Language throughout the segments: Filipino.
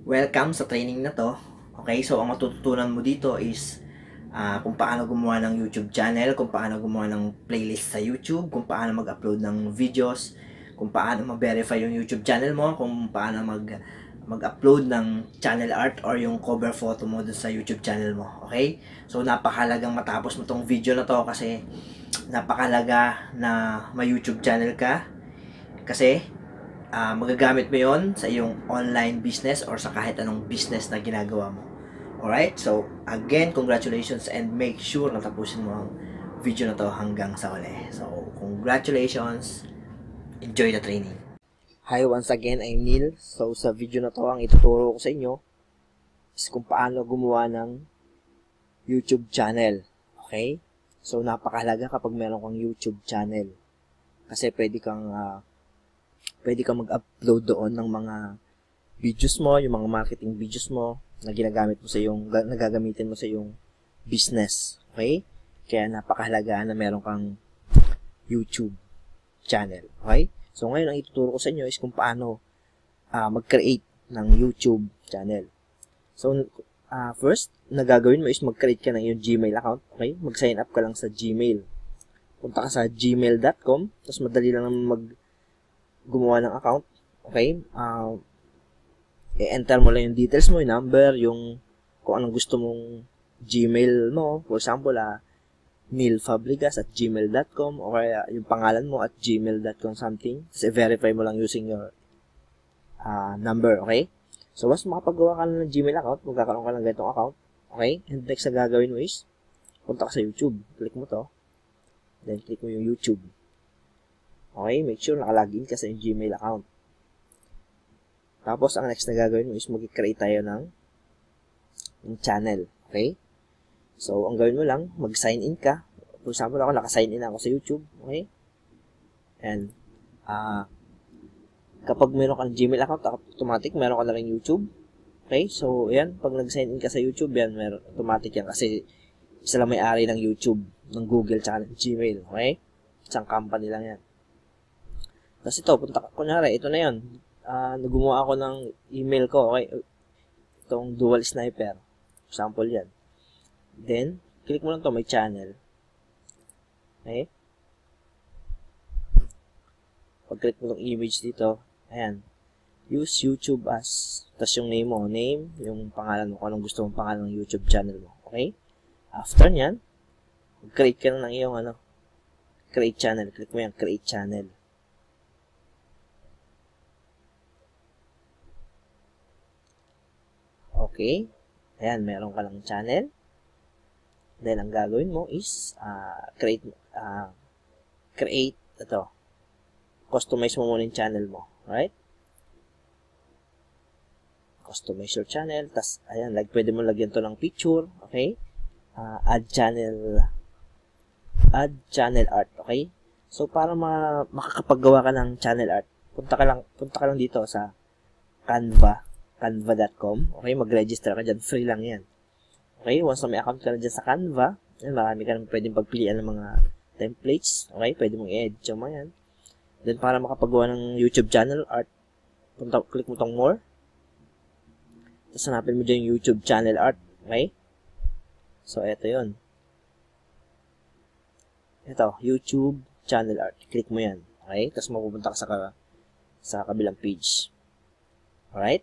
Welcome sa training na to. Okay, so ang matututunan mo dito is kung paano gumawa ng YouTube channel, kung paano gumawa ng playlist sa YouTube, kung paano mag-upload ng videos, kung paano mag-verify yung YouTube channel mo, kung paano mag-upload ng channel art or yung cover photo mo dun sa YouTube channel mo. Okay? So napakahalagang matapos mo tong video na to kasi napakahalaga na may YouTube channel ka kasi magagamit mo yon sa iyong online business or sa kahit anong business na ginagawa mo. Alright? So, again, congratulations and make sure na tapusin mo ang video na to hanggang sa uli. So, congratulations. Enjoy the training. Hi, once again, I'm Neil. So, sa video na to, ang ituturo ko sa inyo is kung paano gumawa ng YouTube channel. Okay? So, napakahalaga kapag meron kang YouTube channel. Kasi pwede kang mag-upload doon ng mga videos mo, yung mga marketing videos mo na nagagamitin mo sa iyong business. Okay? Kaya napakahalaga na meron kang YouTube channel. Okay? So, ngayon ang ituturo ko sa inyo is kung paano mag-create ng YouTube channel. So, first, nagagawin mo is mag-create ka ng iyong Gmail account. Okay? Mag-sign up ka lang sa Gmail. Punta ka sa gmail.com, tapos madali lang gumawa ng account. Okay? I-enter mo lang yung details mo, yung number, yung kung anong gusto mong Gmail mo. For example, neilfabrigas@gmail.com o kaya yung pangalan mo at gmail.com something. Tapos i-verify mo lang using your number. Okay? So, once makapagawa ka ng Gmail account, magkakaroon ka ng ganitong account. Okay? And next na gagawin mo is, punta ka sa YouTube. Click mo to. Then, click mo yung YouTube. Okay? Make sure nakalagin ka sa yung Gmail account. Tapos, ang next na gagawin mo is mag-create tayo ng channel. Okay? So, ang gawin mo lang, mag-sign in ka. For example, ako, naka-sign in ako sa YouTube. Okay? And, kapag meron ka ng Gmail account, automatic, meron ka na rin YouTube. Okay? So, yan, pag nag-sign in ka sa YouTube, yan, meron, automatic yan. Kasi, isa lang may-ari ng YouTube, ng Google, tsaka ng Gmail. Okay? Isang company lang yan. Tapos ito, kunyari, ito na yun. Gumawa ako ng email ko, okay? Itong dual sniper. Sample yan. Then, click mo lang to, may channel. Okay? Pag-click mo itong image dito, ayan. Use YouTube as, tapos yung name mo, yung pangalan mo, kung anong gusto mong pangalan ng YouTube channel mo. Okay? After nyan, create ka na ng iyong, create channel. Click mo yan, create channel. Okay. Ayan, meron ka lang channel. Then, ang gagawin mo is, customize mo muna yung channel mo. Right? Customize your channel. Tapos, ayan, pwede mo lagyan to ng picture. Okay? Add channel art. Okay? So, para makakapaggawa ka ng channel art, punta ka lang dito sa canva.com. Okay, mag-register ka dyan. Free lang yan. Okay, once na may account ka na dyan sa Canva, yan, marami ka nang pwedeng pagpilian ng mga templates. Okay, pwede mong i-edit yung mga yan. Then, para makapagawa ng YouTube channel art, click mo tong more. Tapos, hanapin mo dyan yung YouTube channel art. Okay? So, eto yun. Ito, YouTube channel art. Click mo yan. Okay? Tapos, mapupunta ka sa kabilang page. Alright?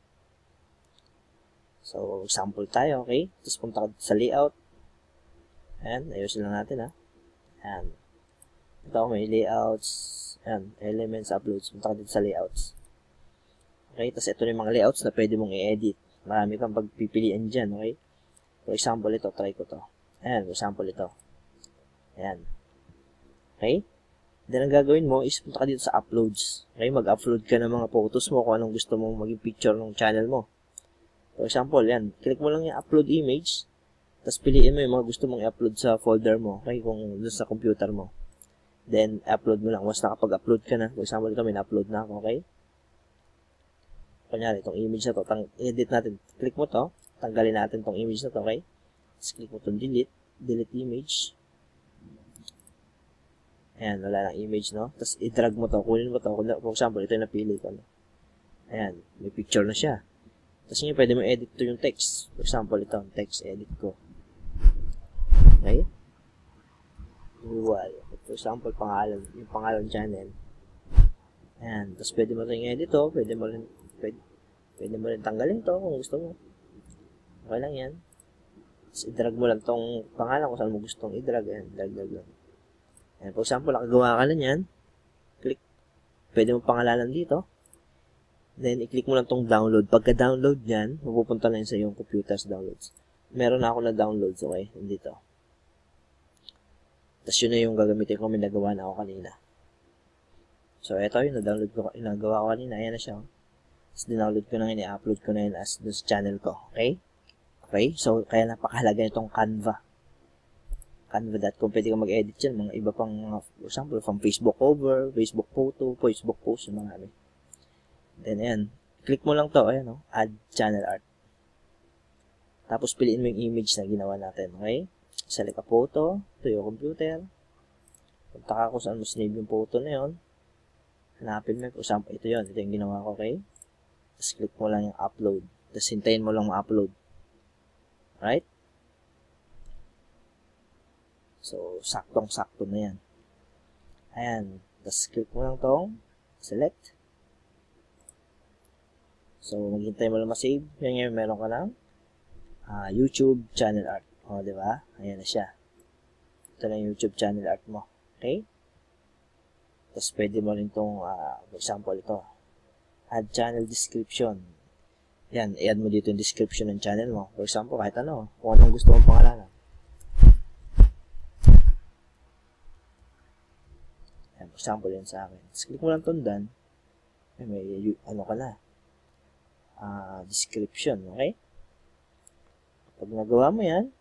So, sample tayo, okay? Tapos punta ka sa layout. Ayan, ayusin lang natin, ha? Ayan. Ito, may layouts. Ayan, elements, uploads. Punta ka dito sa layouts. Okay, tapos ito yung mga layouts na pwede mong i-edit. Marami kang pagpipilian dyan, okay? For example, ito, try ko to. Ayan, for example, ito. Ayan. Okay? Then, ang gagawin mo is punta ka dito sa uploads. Okay, mag-upload ka ng mga photos mo kung anong gusto mong maging picture ng channel mo. For example, yan. Click mo lang yung upload image. Tapos piliin mo yung mga gusto mong i-upload sa folder mo. Okay? Kung doon sa computer mo. Then, upload mo lang. Once nakapag-upload ka na. For example, ito may na-upload na ako. Okay? Kunyari, itong image na to. Edit natin. Click mo to. Tanggalin natin itong image na to. Okay? Tapos click mo itong delete. Delete image. Ayan, wala lang image, no? Tapos i-drag mo to. Kunin mo to. For example, ito yung napili ko. No? Ayan, may picture na siya. Tapos ngayon, pwede mo edit to yung text. For example, ito, text edit ko. Okay? Visual. For example, pangalan, yung pangalan channel. Ayan. Tapos pwede mo rin edit to. Pwede mo rin tanggalin to kung gusto mo. Okay lang yan. Tapos i-drag mo lang tong pangalan kung saan mo gustong i-drag. Ayan, drag lang. Ayan, for example, nakagawa ka na yan. Click. Pwede mo pangalanan dito. Then, i-click mo lang tong download. Pagka-download yan, mapupunta na yun sa iyong computer's downloads. Meron na ako na downloads, okay? Nandito. Tapos yun na yung gagamitin ko, may nagawa na ako kanina. So, ito yung na-download ko, nagawa ko kanina. Ayan na siya. Tapos, dinownload ko na yun, i-upload ko na yun as dun sa channel ko. Okay? Okay? So, kaya napakahalaga itong Canva. Canva.com. Pwede ka mag-edit yan. Mga iba pang, for example, from Facebook cover, Facebook photo, Facebook post, yung mga amin. Then, ayan. Click mo lang to. Ayan, no? Add channel art. Tapos, piliin mo yung image na ginawa natin. Okay? Select a photo to your computer. Punta ka kung saan mo sinave yung photo na yun. Hanapin mo. For example, ito yun. Ito yung ginawa ko. Okay? Tapos, click mo lang yung upload. Tapos, hintayin mo lang ma-upload. Right? So, saktong-sakto na yan. Ayan. Tapos, click mo lang tong select. So, maghintay mo lang ma-save. Yan ngayon, meron ka ng YouTube channel art. O, diba? Ayan na siya. Ito na yung YouTube channel art mo. Okay? Tapos, pwede mo rin itong, for example, ito. Add channel description. Yan, i-add mo dito yung description ng channel mo. For example, kahit ano, kung anong gusto mong pangalanan. Yan, for example, yan sa akin. Tapos, click mo lang itong done. May, ano ka na. Description, okay? Pag nagawa mo yan,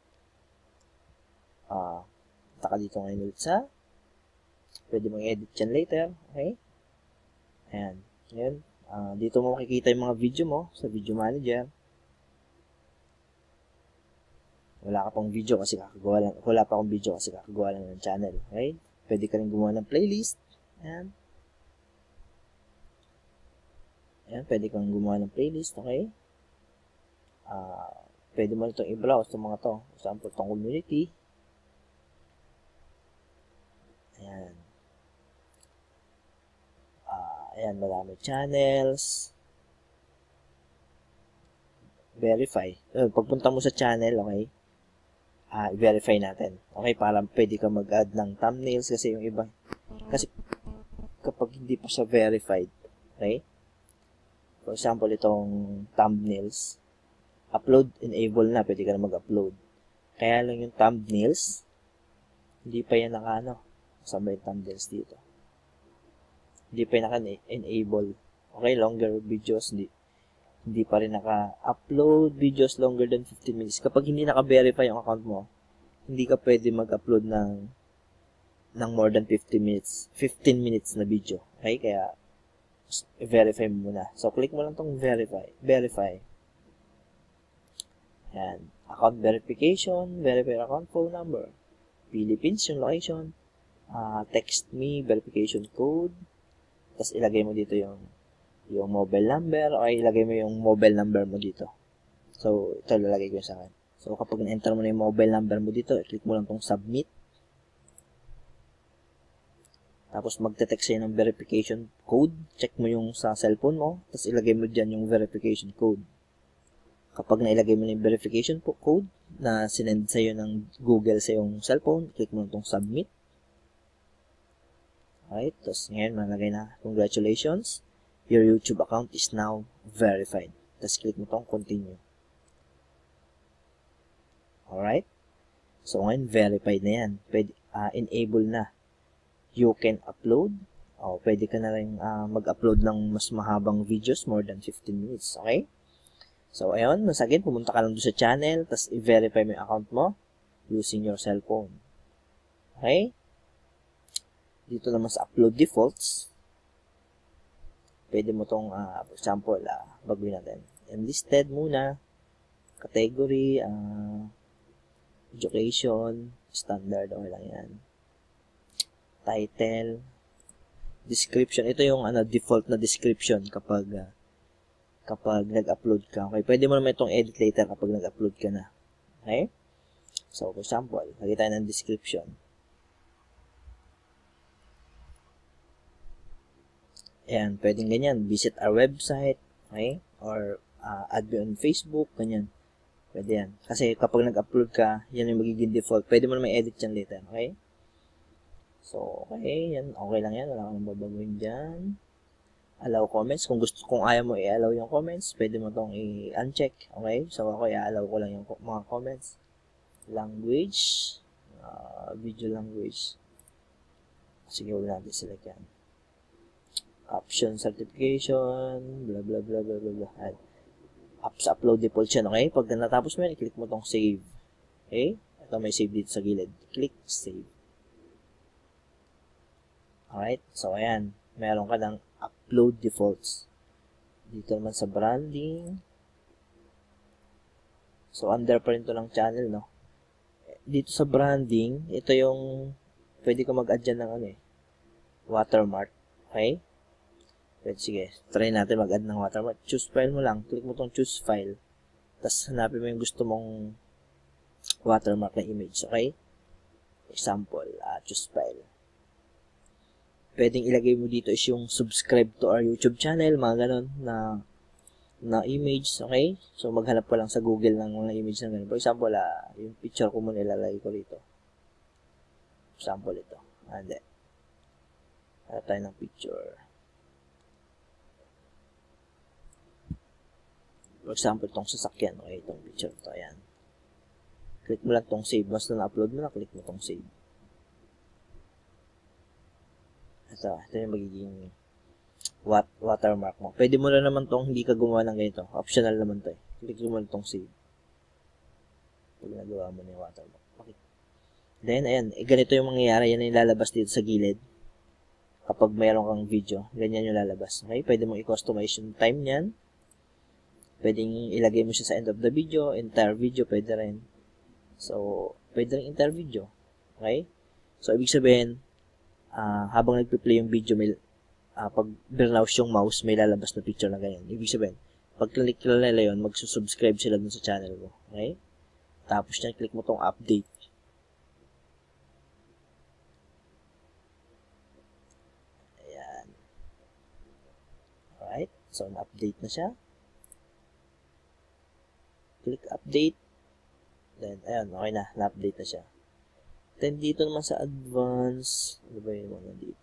taka dito ngayon ulit sa, pwede mong edit yan later, okay? Ayan, ngayon, dito mo makikita yung mga video mo sa video manager. Wala pa akong video kasi kakagawa lang ng channel, okay? Pwede ka rin gumawa ng playlist, ayan. Ayan, pwede kang gumawa ng playlist, okay? Pwede mo itong i-browse itong mga to. For example, itong community. Ayan. Ayan, marami channels. Verify. Pagpunta mo sa channel, okay? I-verify natin. Okay, para pwede ka mag-add ng thumbnails kasi yung iba. Kasi kapag hindi pa siya verified, okay? For example, itong thumbnails, upload enable na, pwede ka na mag-upload. Kaya lang yung thumbnails, hindi pa yan kasama yung thumbnails dito. Hindi pa yan naka-enable. Okay, longer videos, hindi pa rin naka-upload videos longer than 15 minutes. Kapag hindi naka-verify yung account mo, hindi ka pwede mag-upload ng more than 15 minutes na video. Okay, kaya verify mo muna. So, click mo lang tong verify. Yan. Account verification, verify account phone number. Philippines yung location. Text me, verification code. Tapos, ilagay mo dito yung mobile number o ilagay mo yung mobile number mo dito. So, ito lalagay ko sa akin. So, kapag na-enter mo na yung mobile number mo dito, click mo lang tong submit. Tapos, magte-text sa'yo ng verification code. Check mo yung sa cellphone mo. Tapos, ilagay mo dyan yung verification code. Kapag nailagay mo na yung verification code na sinend sa'yo ng Google sa yung cellphone, click mo itong submit. Alright. Tapos, ngayon, malagay na, congratulations. Your YouTube account is now verified. Tapos, click mo itong continue. Alright. So, ngayon, verified na yan. Pwede, enable na. You can upload. Pwede ka na rin mag-upload ng mas mahabang videos, more than 15 minutes. Okay? So, ayun. Once again, pumunta ka lang doon sa channel, tapos i-verify mo yung account mo using your cellphone. Okay? Dito naman sa upload defaults, pwede mo itong, for example, baguhin natin. Enlisted muna. Category, education, standard, okay lang yan. Title, description. Ito yung default na description kapag kapag nag-upload ka. Okay? Pwede mo naman itong edit later kapag nag-upload ka na. Okay? So, for example, lagay tayo ng description. Ayan, pwedeng ganyan. Visit our website. Okay? Or add me on Facebook. Ganyan. Pwede yan. Kasi kapag nag-upload ka, yan yung magiging default. Pwede mo naman edit yan later. Okay? So, okay. Yan. Okay lang yan. Wala kang babaguhin dyan. Allow comments. Kung ayaw mo i-allow yung comments, pwede mo itong i-uncheck. Okay? So, ako i-allow ko lang yung mga comments. Language. Video language. Sige, huwag natin select yan. Option certification. Blah, blah, blah, blah, blah, blah. Apps upload default yan. Okay? Pag natapos mo yan, i-click mo itong save. Okay? Ito may save dito sa gilid. Click save. Alright? So, ayan. Meron ka ng upload defaults. Dito naman sa branding. So, under pa rin ito ng channel, no? Dito sa branding, ito yung pwede ko mag-add dyan ng watermark. Okay? Pwede, sige. Try natin mag-add ng watermark. Choose file mo lang. Click mo tong choose file. Tapos, hanapin mo yung gusto mong watermark na image. Okay? Example, choose file. Pwedeng ilagay mo dito is yung subscribe to our YouTube channel, mga ganon na image, okay? So, maghanap ko lang sa Google ng mga image na ganon. For example, yung picture ko muna ilalagay ko rito. Example ito. Hindi. Hanap tayo ng picture. For example, itong sasakyan, okay? Itong picture ito, ayan. Click mo lang itong save. Basta na-upload mo na, click mo itong save. Ito yung magiging watermark mo. Pwede mo na naman tong hindi ka gumawa ng ganito. Optional naman to eh. Click mo na tong save. Pag nagawa mo na yung watermark. Okay. Then, ayan. Ganito yung mangyayari. Yan yung lalabas dito sa gilid. Kapag mayroon kang video, ganyan yung lalabas. Okay? Pwede mo i-customize yung time niyan. Pwedeng ilagay mo siya sa end of the video. Entire video, pwede rin. So, pwede rin entire video. Okay? So, ibig sabihin, habang nagpi-play yung video, may, pag browse yung mouse, may lalabas na picture na ganyan. Ibig sabihin, pag click nila yun, magsusubscribe sila dun sa channel mo. Okay? Tapos yan, click mo tong update. Ayan. Alright. So, na-update na siya. Click update. Then, ayan, okay na. Na-update na siya. Then, dito naman sa advance, ano ba yung mga dito?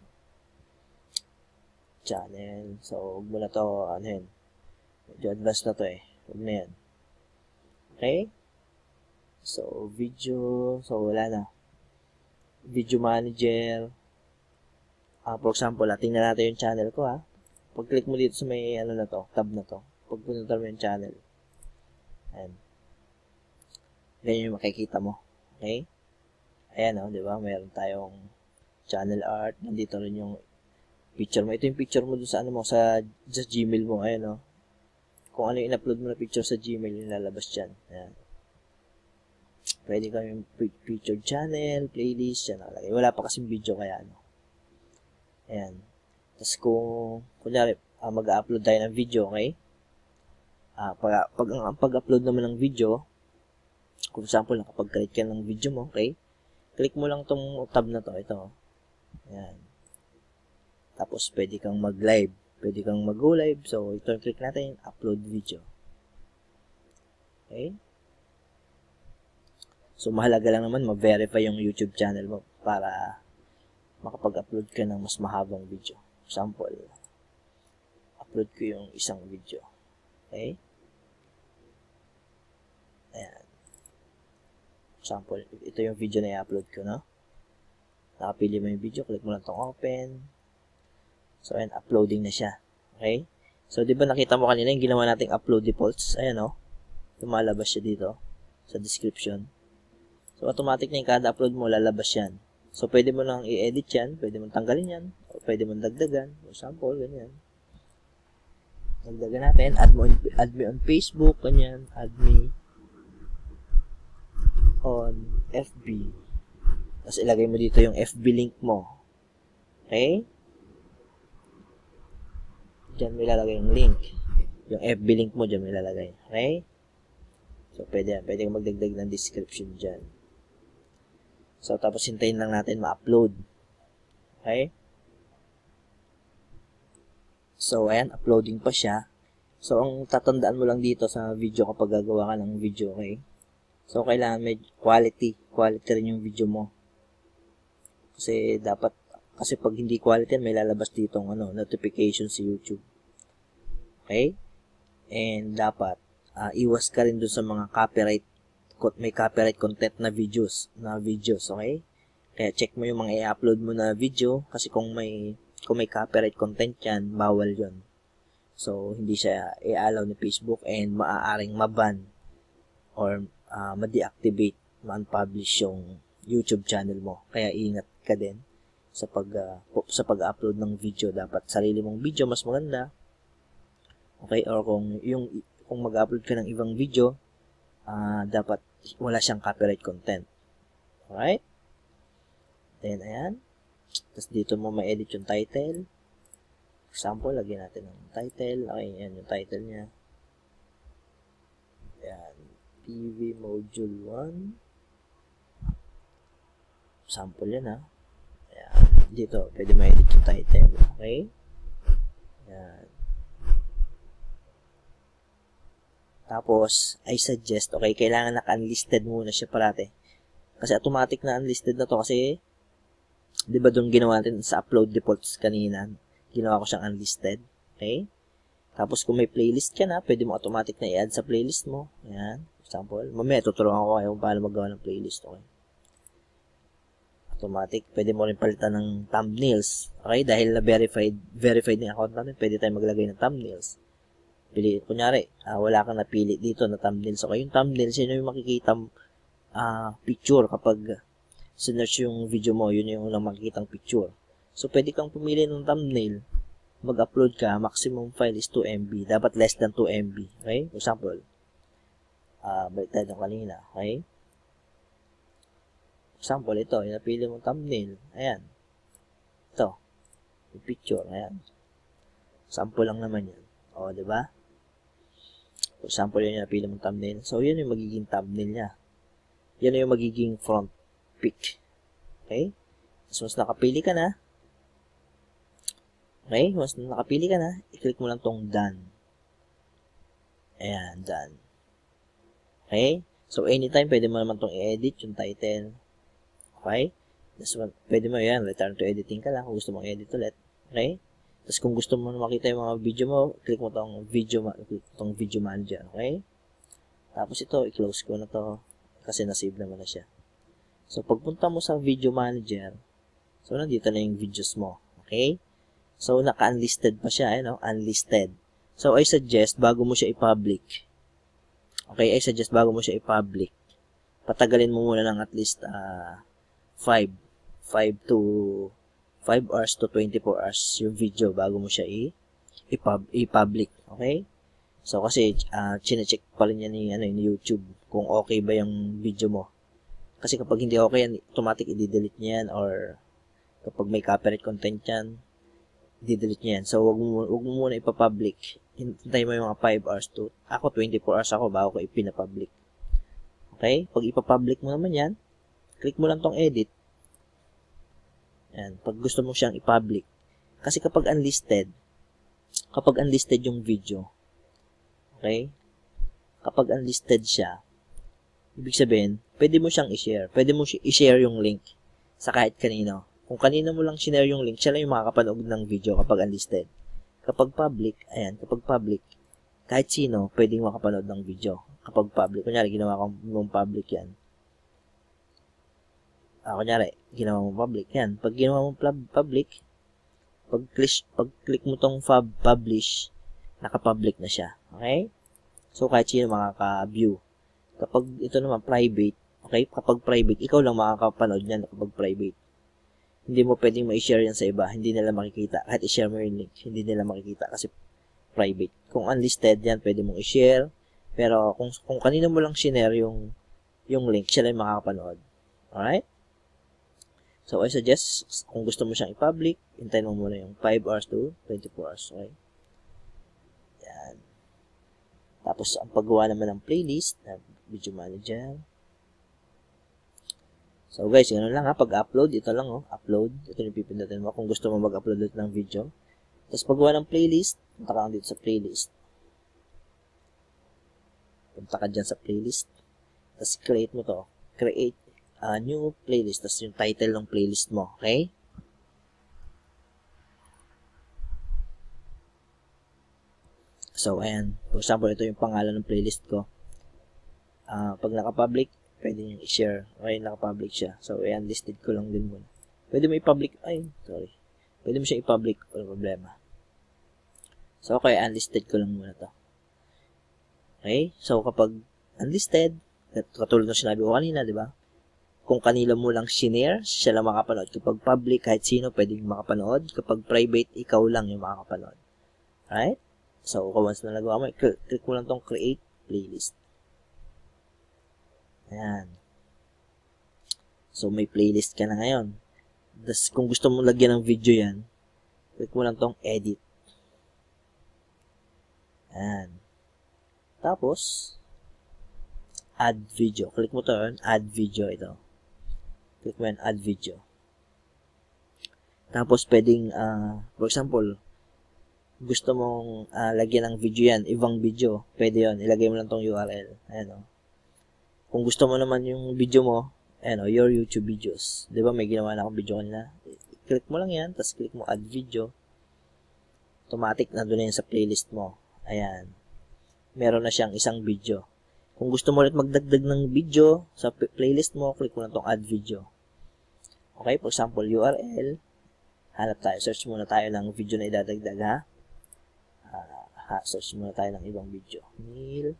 Channel. So, huwag mo na to, ano yun? Medyo advanced na to eh. Huwag na yan. Okay? So, video. So, wala na. Video manager. For example, tingnan natin yung channel ko ha. Pag-click mo dito sa may, ano na to, tab na to. Pag punta mo yung channel. Ayan. Ganyan yung makikita mo. Okay? Ayan o, di ba? Mayroon tayong channel art. Nandito rin yung picture mo. Ito yung picture mo dun sa ano mo, sa Gmail mo. Ayan o. Kung ano yung in-upload mo na picture sa Gmail, yung lalabas dyan. Ayan. Pwede ka yung featured channel, playlist, yan nakalagay. Wala pa kasing video kaya ano. Ayan. Tapos kung, kunyari, mag-upload tayo ng video, okay? Pag-upload naman ng video, kung example, nakapag-create ka ng video mo, okay? Click mo lang tong tab na to, ito. Ayan. Tapos, pwede kang mag-live. Pwede kang mag-go live. So, ito, click natin, upload video. Okay? So, mahalaga lang naman, ma-verify yung YouTube channel mo para makapag-upload ka ng mas mahabang video. Example, upload ko yung isang video. Okay? Ayan. Example, ito yung video na i-upload ko, no? Nakapili mo yung video, click mo lang itong open. So, ayan, uploading na siya. Okay? So, di ba nakita mo kanina yung ginawa nating upload defaults? Ayan, no? Lumalabas siya dito sa description. So, automatic na yung kada upload mo, lalabas yan. So, pwede mo lang i-edit yan, pwede mo tanggalin yan, o pwede mo dagdagan. For example, ganyan. Dagdagan natin, add me on Facebook, ganyan, add me on FB. Tapos ilagay mo dito yung FB link mo. Okay? Diyan mo ilalagay yung link. Yung FB link mo dyan may lalagay. Okay? So, pwede kang magdagdag ng description dyan. So, tapos hintayin lang natin ma-upload. Okay? So, ayan, uploading pa siya. So, ang tatandaan mo lang dito sa video kapag gagawa ka ng video, okay? So, kailangan may quality rin yung video mo. Kasi pag hindi quality, may lalabas dito notification sa YouTube. Okay? And dapat, iwas ka rin dun sa mga may copyright content na videos, okay? Kaya check mo yung mga i-upload mo na video, kasi kung may copyright content yan, bawal yon. So, hindi siya i-allow ni Facebook and maaaring maban or ma-deactivate, ma-unpublish yung YouTube channel mo. Kaya ingat ka din sa pag-upload ng video. Dapat sarili mong video mas maganda. Okay? Or kung mag-upload ka ng ibang video, dapat wala siyang copyright content. Alright? Then, ayan. Tapos dito mo ma-edit yung title. Example, lagyan natin ng title. Okay, yan yung title niya. Ayan. PV Module 1. Sample yan, ha. Ayan. Dito, pwede ma-edit yung title. Okay? Ayan. Tapos, I suggest, okay, kailangan naka-unlisted muna siya parate. Kasi automatic na unlisted na to kasi, di ba doon ginawa natin sa upload defaults kanina, ginawa ko siyang unlisted. Okay? Tapos kung may playlist ka na, pwede mo automatic na i-add sa playlist mo. Ayan. Example. Mamaya, tuturuan ko kayo kung paano magawa ng playlist. Okay? Automatic. Pwede mo rin palitan ng thumbnails. Okay? Dahil na verified na yung account natin, pwede tayong maglagay ng thumbnails. Kunyari, wala kang napili dito na thumbnails. Okay? Yung thumbnails, yun yung makikita picture kapag sinearch yung video mo, yun yung unang makikitang picture. So, pwede kang pumili ng thumbnail, mag-upload ka, maximum file is 2 MB. Dapat less than 2 MB. Okay? For example, balik tayo ng kanina. Okay? For example, ito, yung napili mong thumbnail. Ayan. Ito. Yung picture. Ayan. Sample lang naman yan. O, diba? For example, yun yung napili mong thumbnail. So, yun yung magiging thumbnail niya. Yan yung magiging front pic. Okay? So, mas nakapili ka na. Okay? Once nakapili ka na, i-click mo lang tong done. Ayan, done. Okay? So, anytime, pwede mo naman tong i-edit yung title. Okay? Tapos, pwede mo yan, return to editing ka lang kung gusto mong edit ulit. Okay? Tapos, kung gusto mo makita yung mga video mo, click mo tong video manager. Okay? Tapos, ito, i-close ko na to kasi na-save naman na siya. So, pagpunta mo sa video manager, so, nandito na yung videos mo. Okay? So, naka-unlisted pa siya, unlisted. So, I suggest, bago mo siya i-public, patagalin mo muna ng at least 5 hours to 24 hours yung video bago mo siya i-public. Okay? So, kasi, chinecheck pa rin yan ni YouTube kung okay ba yung video mo. Kasi kapag hindi okay yan, automatic i-delete niya yan or kapag may copyright content yan, i-delete niya yan. So, wag mo muna ipapublic. Hintay mo yung mga 5 hours to, ako 24 hours ako bago ko ipinapublic. Okay? Pag ipapublic mo naman yan, click mo lang tong edit. Yan. Pag gusto mo siyang ipublic. Kasi kapag unlisted yung video, okay? Kapag unlisted siya, ibig sabihin, pwede mo siyang i-share. Pwede mo i-share yung link sa kahit kanino. Kung kanino mo lang share yung link, siya lang yung makakapanood ng video kapag unlisted. Kapag public, kahit sino, pwedeng makapanood ng video. Kapag public, kunyari, ginawa mong public yan. Ginawa mong public yan. Pag ginawa mong public, pag click mo tong publish, naka-public na siya. Okay? So, kahit sino makaka-view. Kapag ito naman private, okay? Kapag private, ikaw lang makakapanood niyan kapag private. Hindi mo pwedeng ma-share yan sa iba. Hindi nila makikita. Kahit i-share mo yung link, hindi nila makikita kasi private. Kung unlisted yan, pwede mong i-share. Pero kung kanino mo lang share yung link, siya lang makakapanood. Alright? So, I suggest, kung gusto mo siyang i-public, hintayin mo muna yung 5 hours to 24 hours. Okay? Yan. Tapos, ang paggawa naman ng playlist, video manager. So, guys, yun lang ha. Pag-upload, ito lang upload. Ito yung pipindutin mo kung gusto mo mag-upload ulit ng video. Tapos, paggawa ng playlist, punta ka lang dito sa playlist. Punta ka dyan sa playlist. Tapos, create mo to. Create a new playlist. Tapos, yung title ng playlist mo. Okay? So, ayan. For example, ito yung pangalan ng playlist ko. Pag naka-public, pwede nyo i-share. Okay, naka-public siya. So, ayan, listed ko lang din muna. Pwede mo i-public. Ay, sorry. Pwede mo siya i-public. Wala problema. So, okay, unlisted ko lang muna to. Okay? So, kapag unlisted, katulad ng sinabi ko kanina, di ba? Kung kanila mo lang shinare, siya lang makapanood. Kapag public, kahit sino pwedeng makapanood. Kapag private, ikaw lang yung makakapanood. Alright? So, once na nagawa mo, click mo lang tong create playlist. Ayan. So, may playlist ka na ngayon. Das, kung gusto mo lagyan ng video yan, click mo lang tong edit. Ayan. Tapos, add video. Click mo to yun, add video ito. Click mo yan, add video. Tapos, pwedeng, for example, gusto mong lagyan ng video yan, ibang video, pwede yun, ilagay mo lang tong URL. Ayan o. Kung gusto mo naman yung video mo, ayan o, your YouTube videos. Diba may ginawa na akong video kanina? Click mo lang yan, tapos click mo add video. Automatic na doon na yan sa playlist mo. Ayan. Meron na siyang isang video. Kung gusto mo ulit magdagdag ng video sa playlist mo, click mo lang tong add video. Okay, for example, URL. Hanap tayo, search muna tayo ng video na idadagdag ha. Search muna tayo ng ibang video. Neil.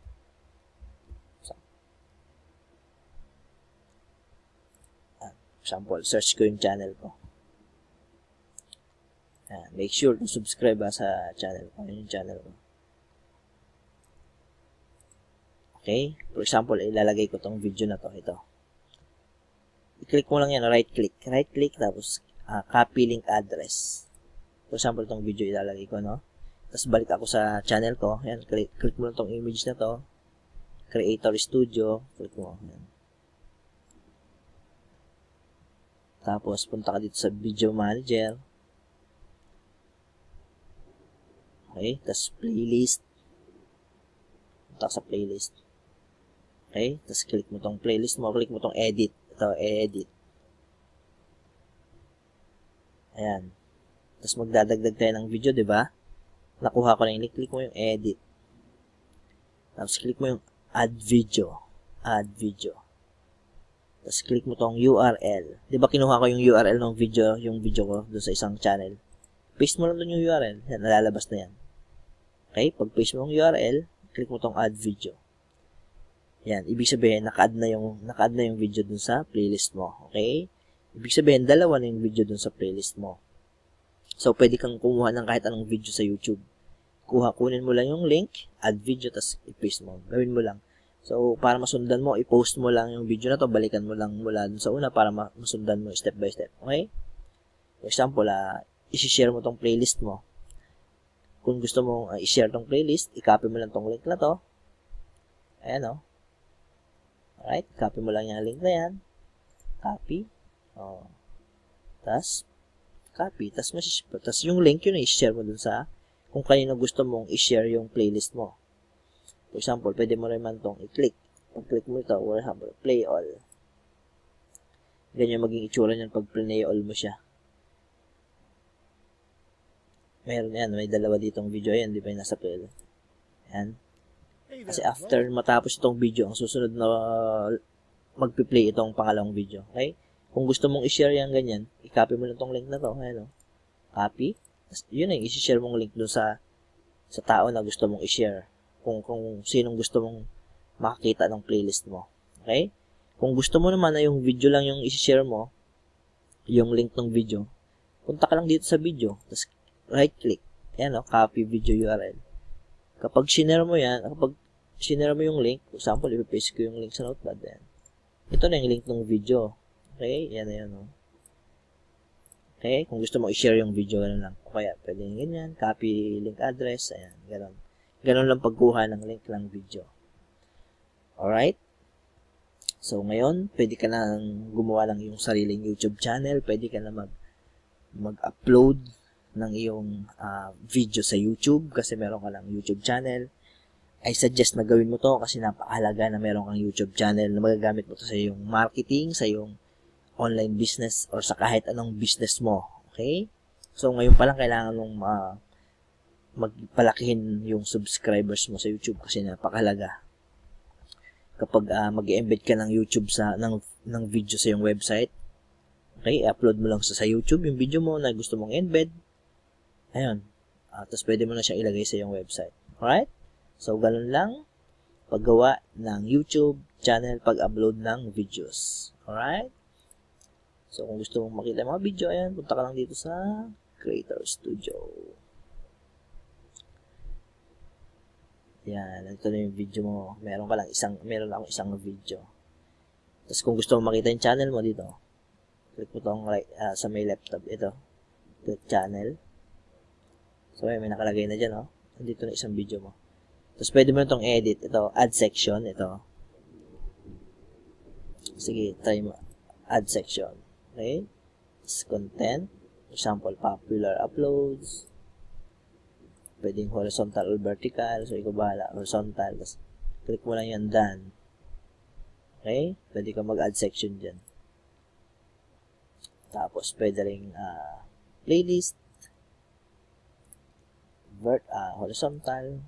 Example, search ko yung channel ko. Make sure to subscribe sa channel ko. Yung channel ko. Okay? For example, ilalagay ko tong video na to. Ito. I-click mo lang yan. Right click. Right click. Tapos, copy link address. For example, tong video ilalagay ko, no? Tapos, balik ako sa channel ko. Yan. Click mo lang tong image na to. Creator Studio. Click mo. Yan. Tapos, punta ka dito sa Video Manager. Okay. Tapos, Playlist. Punta ka sa Playlist. Okay. Tapos, click mo tong playlist mo. Click mo tong Edit. Ito, Edit. Ayan. Tapos, magdadagdag tayo ng video, diba? Nakuha ko na yung link. Click mo yung Edit. Tapos, click mo yung Add Video. Add Video. Tapos, click mo tong URL. Di ba kinuha ko yung URL ng video, yung video ko doon sa isang channel? Paste mo lang doon yung URL. Yan, nalalabas na yan. Okay? Pag paste mo yung URL, click mo tong add video. Yan, ibig sabihin, naka-add na yung video doon sa playlist mo. Okay? Ibig sabihin, dalawa na yung video doon sa playlist mo. So, pwede kang kumuha ng kahit anong video sa YouTube. Kunin mo lang yung link, add video, tapos i-paste mo. Gawin mo lang. So, para masundan mo, i-post mo lang yung video na to, balikan mo lang mula dun sa una para masundan mo step by step. Okay? For example, i-share mo tong playlist mo. Kung gusto mo i-share tong playlist, i-copy mo lang tong link na to. Ayan o. Alright, copy mo lang yung link na yan. Copy. Tapos, copy. Tapos yung link yun, i-share mo dun sa kung kanino gusto mong i-share yung playlist mo. For example, pwede mo rin man itong i-click. Pag-click mo ito, for example, play all. Ganyan maging itsura niyan pag play all mo siya. Meron yan, may dalawa ditong video. Ayan, di ba yung nasa play? Ayan. Kasi after matapos itong video, ang susunod na magpi-play itong pangalawang video. Okay? Kung gusto mong i-share yan ganyan, i-copy mo lang itong link na to. Ayan o. Copy. Yun yung i-share mong link dun sa tao na gusto mong i-share. Kung sinong gusto mong makakita ng playlist mo. Okay? Kung gusto mo naman na yung video lang yung i-share mo, yung link ng video, punta ka lang dito sa video, tapos right click. Ayan o, copy video URL. Kapag sinare mo yan, kapag sinare mo yung link, for example, ipapaste ko yung link sa notepad. Ayan. Ito na yung link ng video. Okay? Yan na yan o. Okay? Kung gusto mo i-share yung video, gano'n lang. O kaya, pwede ganyan, copy link address, ayan, gano'n. Ganun lang pagkuha ng link ng video. Alright? So, ngayon, pwede ka na gumawa ng iyong sariling YouTube channel. Pwede ka na mag-upload ng iyong video sa YouTube kasi meron ka ng YouTube channel. I suggest na gawin mo to kasi napakahalaga na meron kang YouTube channel na magagamit mo to sa iyong marketing, sa iyong online business, or sa kahit anong business mo. Okay? So, ngayon pa lang kailangan mong magpalakihin yung subscribers mo sa YouTube kasi napakahalaga. Kapag mag-embed ka ng YouTube ng video sa iyong website, okay, i-upload mo lang sa YouTube yung video mo na gusto mong embed. Ayun. Tapos pwede mo na siya ilagay sa iyong website. Alright? So, ganun lang paggawa ng YouTube channel, pag-upload ng videos. Alright? So, kung gusto mong makita yung mga video, ayan, punta ka lang dito sa Creator Studio. Yan, ito na yung video mo. Meron akong isang video. Tapos kung gusto mo makita yung channel mo dito, click mo tong right, sa may laptop. Ito, click channel. So, may nakalagay na dyan, oh. Nandito na isang video mo. Tapos pwede mo na itong edit. Ito, add section. Ito. Sige, try mo. Add section. Okay? Tapos content. Example, popular uploads. Pwedeng horizontal or vertical. So, ikaw bahala. Horizontal. Tapos, click mo lang yan, done. Okay? Pwede ka mag-add section dyan. Tapos, pwede rin playlist. Horizontal.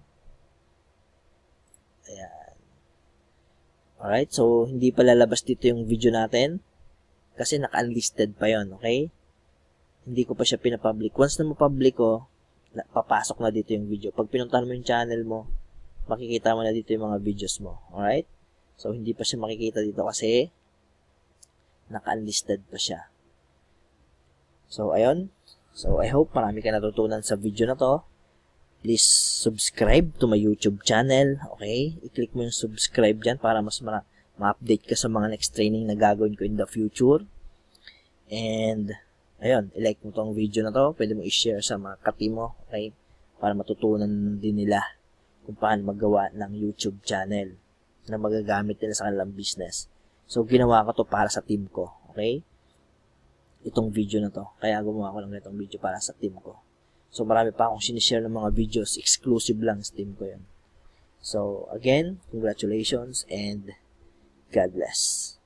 Ayan. Alright. So, hindi pa lalabas dito yung video natin. Kasi naka-unlisted pa yon, okay? Hindi ko pa siya pinapublic. Once na mapublic ko, papasok na dito yung video. Pag pinuntahan mo yung channel mo, makikita mo na dito yung mga videos mo. Alright? So, hindi pa siya makikita dito kasi naka-unlisted pa siya. So, ayun. So, I hope marami ka natutunan sa video na to. Please subscribe to my YouTube channel. Okay? I-click mo yung subscribe dyan para mas ma-update ka sa mga next training na gagawin ko in the future. And, ayun, i-like mo tong video na to. Pwede mo i-share sa mga kati mo, okay? Para matutunan din nila kung paano magawa ng YouTube channel na magagamit nila sa kanilang business. So, ginawa ko to para sa team ko, okay? Itong video na to. Kaya gumawa ko lang itong video para sa team ko. So, marami pa akong sinishare ng mga videos. Exclusive lang sa team ko yun. So, again, congratulations and God bless.